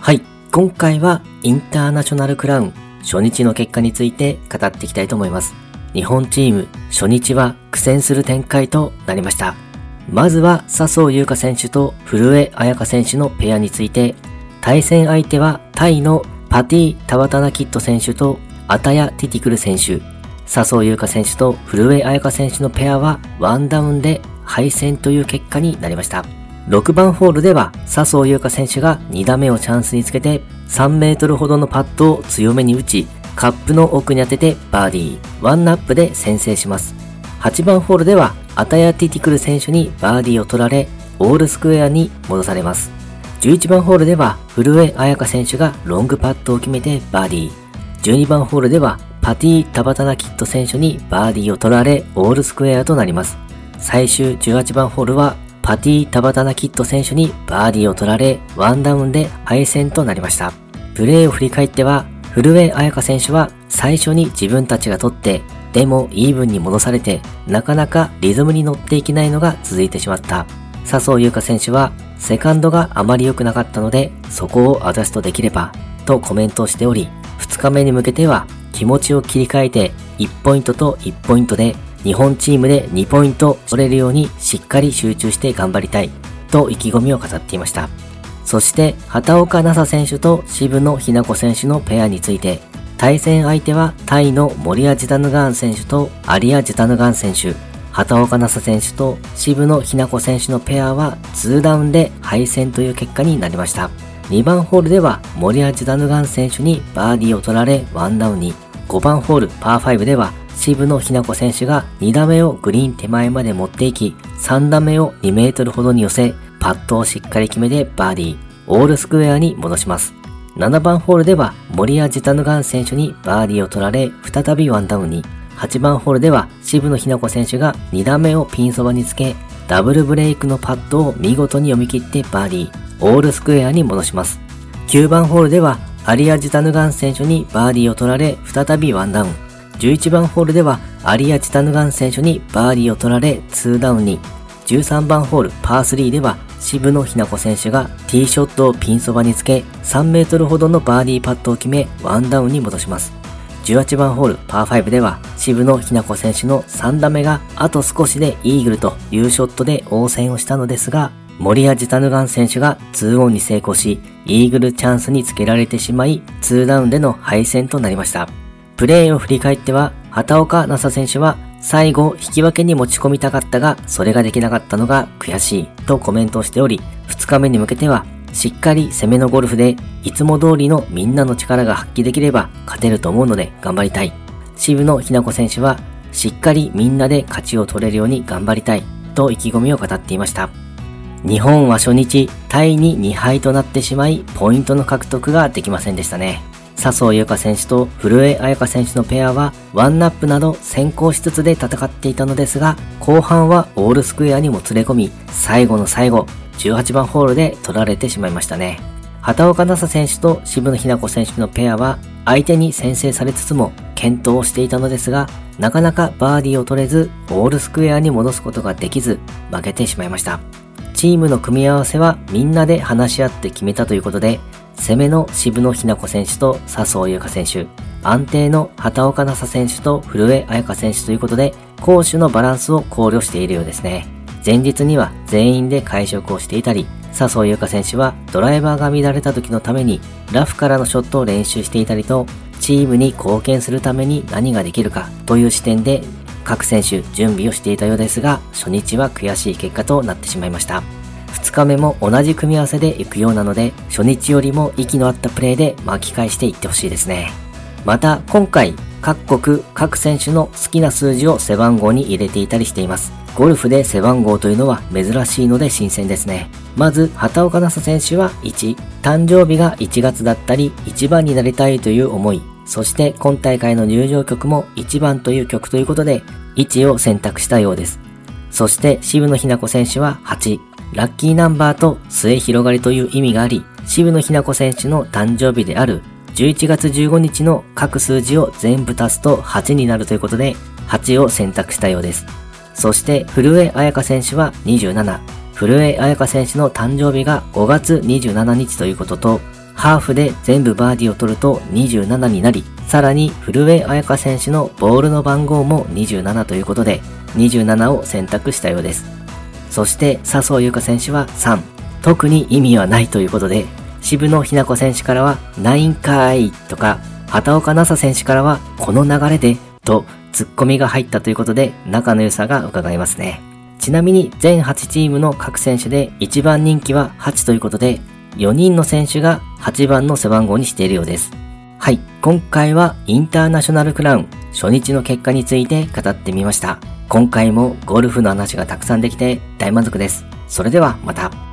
はい、今回はインターナショナルクラウン初日の結果について語っていきたいと思います。日本チーム初日は苦戦する展開となりました。まずは笹生優花選手と古江彩佳選手のペアについて、対戦相手はタイのパティ・タワタナキッド選手とアタヤ・ティティクル選手。笹生優花選手と古江彩佳選手のペアはワンダウンで敗戦という結果になりました。6番ホールでは笹生優花選手が2打目をチャンスにつけて3メートルほどのパットを強めに打ち、カップの奥に当ててバーディー、ワンナップで先制します。8番ホールではアタヤ・ティティクル選手にバーディーを取られ、オールスクエアに戻されます。11番ホールでは古江彩佳選手がロングパットを決めてバーディー。12番ホールではパティ・タバタナキッド選手にバーディーを取られ、オールスクエアとなります。最終18番ホールはパティ・タバタナキッド選手にバーディーを取られ、ワンダウンで敗戦となりました。プレーを振り返っては、古江彩佳選手は最初に自分たちが取って、でもイーブンに戻されて、なかなかリズムに乗っていけないのが続いてしまった。笹生優花選手は、セカンドがあまり良くなかったので、そこをアジャストできれば、とコメントしており、2日目に向けては気持ちを切り替えて、1ポイントと1ポイントで、日本チームで2ポイント取れるようにしっかり集中して頑張りたいと意気込みを語っていました。そして畑岡奈紗選手と渋野日向子選手のペアについて、対戦相手はタイのモリア・ジタヌガーン選手とアリア・ジタヌガーン選手。畑岡奈紗選手と渋野日向子選手のペアは2ダウンで敗戦という結果になりました。2番ホールではモリア・ジタヌガーン選手にバーディーを取られワンダウンに。5番ホールパー5では渋野日向子選手が2打目をグリーン手前まで持っていき、3打目を2メートルほどに寄せ、パットをしっかり決めてバーディー、オールスクエアに戻します。7番ホールでは森谷ジタヌガーン選手にバーディーを取られ、再びワンダウンに。8番ホールでは渋野日向子選手が2打目をピンそばにつけ、ダブルブレイクのパットを見事に読み切ってバーディー、オールスクエアに戻します。9番ホールではアリア・ジタヌガーン選手にバーディーを取られ、再びワンダウン。11番ホールではアリア・チタヌガン選手にバーディーを取られ2ダウンに。13番ホールパー3では渋野日向子選手がティーショットをピンそばにつけ3メートルほどのバーディーパットを決めワンダウンに戻します。18番ホールパー5では渋野日向子選手の3打目があと少しでイーグルというショットで応戦をしたのですが、森谷ジタヌガン選手が2オンに成功しイーグルチャンスにつけられてしまい2ダウンでの敗戦となりました。プレーを振り返っては、畑岡奈紗選手は最後引き分けに持ち込みたかったが、それができなかったのが悔しいとコメントをしており、2日目に向けてはしっかり攻めのゴルフでいつも通りのみんなの力が発揮できれば勝てると思うので頑張りたい。渋野日向子選手はしっかりみんなで勝ちを取れるように頑張りたいと意気込みを語っていました。日本は初日タイに2敗となってしまい、ポイントの獲得ができませんでしたね。笹生優花選手と古江彩佳選手のペアはワンナップなど先行しつつで戦っていたのですが、後半はオールスクエアにも連れ込み、最後の最後18番ホールで取られてしまいましたね。畑岡奈紗選手と渋野日向子選手のペアは相手に先制されつつも健闘をしていたのですが、なかなかバーディーを取れずオールスクエアに戻すことができず負けてしまいました。チームの組み合わせはみんなで話し合って決めたということで、攻めの渋野日向子選手と笹生優花選手、安定の畑岡奈紗選手と古江彩佳選手ということで、攻守のバランスを考慮しているようですね。前日には全員で会食をしていたり、笹生優花選手はドライバーが乱れた時のためにラフからのショットを練習していたりと、チームに貢献するために何ができるかという視点で各選手準備をしていたようですが、初日は悔しい結果となってしまいました。2日目も同じ組み合わせで行くようなので、初日よりも息の合ったプレーで巻き返していってほしいですね。また今回各国各選手の好きな数字を背番号に入れていたりしています。ゴルフで背番号というのは珍しいので新鮮ですね。まず畑岡奈紗選手は1、誕生日が1月だったり1番になりたいという思い、そして今大会の入場曲も1番という曲ということで1を選択したようです。そして渋野日向子選手は8、ラッキーナンバーと末広がりという意味があり、渋野日向子選手の誕生日である11月15日の各数字を全部足すと8になるということで、8を選択したようです。そして古江彩佳選手は27、古江彩佳選手の誕生日が5月27日ということと、 ハーフで全部バーディーを取ると27になり、さらに古江彩佳選手のボールの番号も27ということで、27を選択したようです。そして笹生優花選手は3。特に意味はないということで、渋野日向子選手からは9かーいとか、畑岡奈紗選手からはこの流れでとツッコミが入ったということで、仲の良さが伺えますね。ちなみに全8チームの各選手で一番人気は8ということで、4人の選手が8番の背番号にしているようです。はい、今回はインターナショナルクラウン初日の結果について語ってみました。今回もゴルフの話がたくさんできて大満足です。それではまた。